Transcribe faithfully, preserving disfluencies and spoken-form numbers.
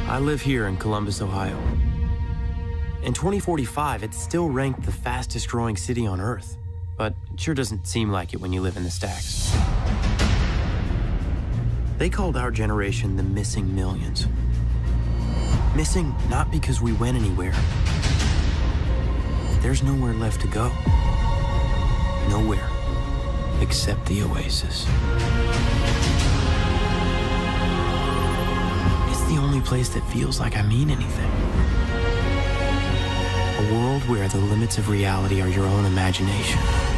I live here in Columbus, Ohio. In twenty forty-five, it's still ranked the fastest growing city on Earth, but it sure doesn't seem like it when you live in the stacks. They called our generation the missing millions. Missing not because we went anywhere. There's nowhere left to go. Nowhere except the oasis. It's the only place that feels like I mean anything. A world where the limits of reality are your own imagination.